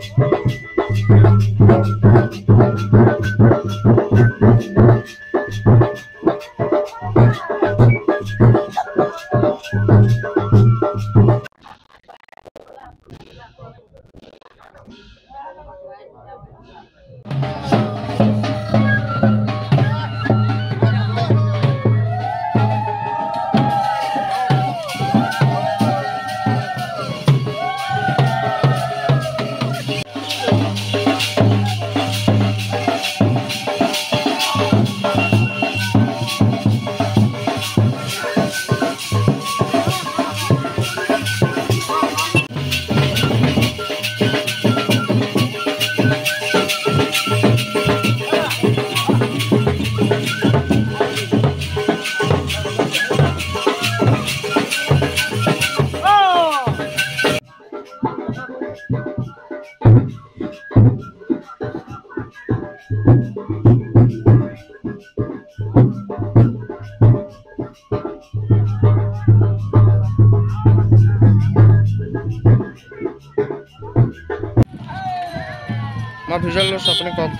मैं visual lose আপনি কত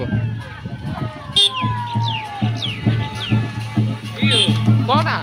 কোনা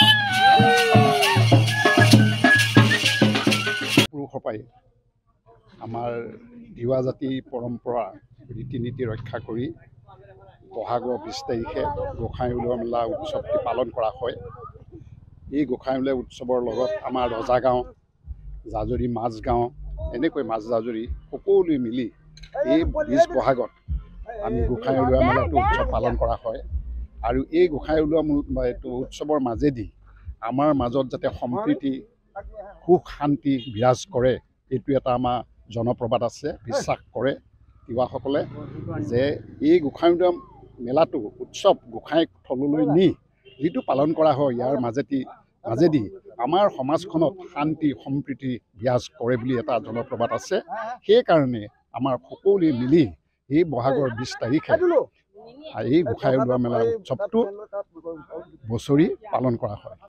পুৰুষপাই আমাৰ দিৱা জাতি পৰম্পৰা ৰীতি-নীতি ৰক্ষা কৰি বহাগৰ 20 তাৰিখে গোসাঁই উলিওৱা মেলা উৎসৱটি পালন কৰা হয়। এই গোসাঁই উলিওৱা উৎসৱৰ লগত আমাৰ ৰজাগাঁও, জাজৰি মাজগাঁও, এনেকৈ মাজ জাজৰি সকলোৱে মিলি এই 20 বহাগত আমি গোসাঁই উলিওৱা মেলাটো উৎসৱ পালন কৰা হয়। আৰু এই গোসাঁই উলিওৱা উৎসৱৰ মাজেদি আমাৰ মাজত যাতে সম্প্ৰীতি সুখ শান্তি বিৰাজ কৰে, এইটো এটা আমাৰ জনপ্ৰবাদ আছে, বিশ্বাস কৰে তিৱাসকলে যে এই গোসাঁই উলিওৱা মেলাটো উৎসৱ গোসাঁইক থললৈ নি যিটো পালন কৰা হয়, ইয়াৰ মাজেদি আমাৰ সমাজখনত শান্তি সম্প্ৰীতি বিৰাজ কৰে বুলি এটা জনপ্ৰবাদ আছে। সেইকাৰণে আমাৰ সকলোৱে মিলি এই বহাগৰ 20 তাৰিখে এই গোসাঁই উলিওৱা মেলা উৎসৱটো বছৰি পালন কৰা হয়।